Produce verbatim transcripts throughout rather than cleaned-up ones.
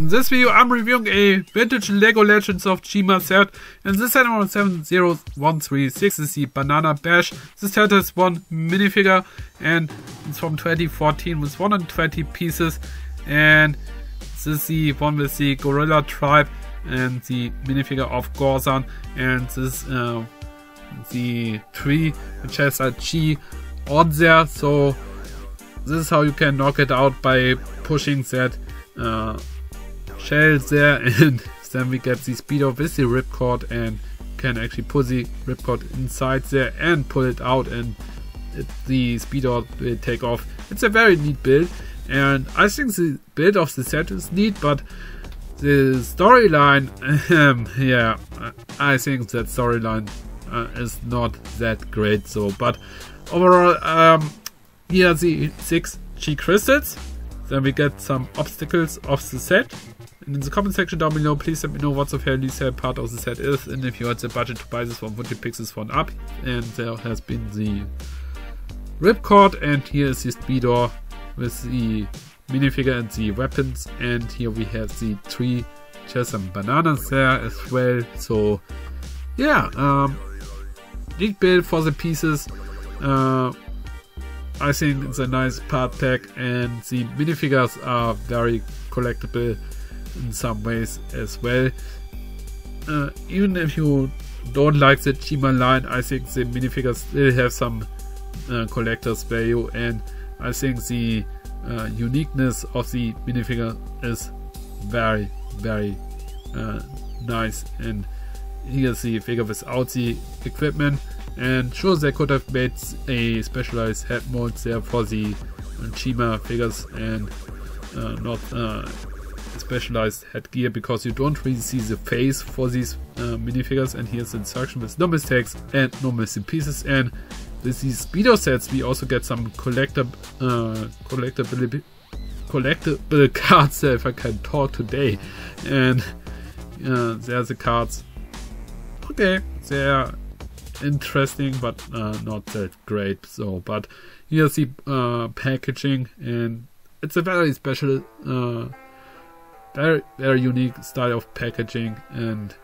In this video I'm reviewing a vintage LEGO Legends of Chima set, and this set number seven zero one three six is the Banana Bash. This set has one minifigure and it's from twenty fourteen with one hundred twenty pieces, and this is the one with the Gorilla Tribe and the minifigure of Gorzan, and this uh, the tree which has a G on there, so this is how you can knock it out by pushing that uh, shell there, and then we get the speedo with the ripcord and can actually pull the ripcord inside there and pull it out, and it, the speedo will take off. It's a very neat build, and I think the build of the set is neat, but the storyline, um, yeah, I think that storyline uh, is not that great. So, but overall, um, here are the six G crystals. Then we get some obstacles of the set. And in the comment section down below, please let me know what the fairly sad part of the set is, and if you had the budget to buy this one, would you pick this one up? And there has been the ripcord, and here is the speedo with the minifigure and the weapons, and here we have the tree, just some bananas there as well. So yeah, um, neat build for the pieces. Uh, I think it's a nice part pack, and the minifigures are very collectible in some ways as well. Uh, even if you don't like the Chima line, I think the minifigures still have some uh, collector's value, and I think the uh, uniqueness of the minifigure is very very uh, nice. And here's the figure without the equipment, and sure, they could have made a specialized head mold there for the uh, Chima figures, and uh, not uh, specialized headgear, because you don't really see the face for these uh, minifigures. And here's the instruction with no mistakes and no missing pieces. And with these speedo sets we also get some collector uh, collectible collectible cards there, if I can talk today. And uh, there's the cards. Okay, they're interesting, but uh, not that great. So, but here's the uh, packaging, and it's a very special uh, very very unique style of packaging, and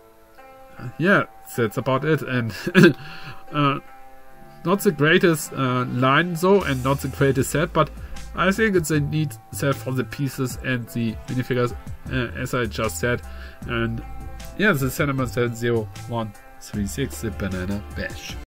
uh, yeah, that's about it. And uh, not the greatest uh, line though, and not the greatest set, but I think it's a neat set for the pieces and the minifigures, uh, as I just said. And yeah, the set number seven zero one three six, the Banana Bash.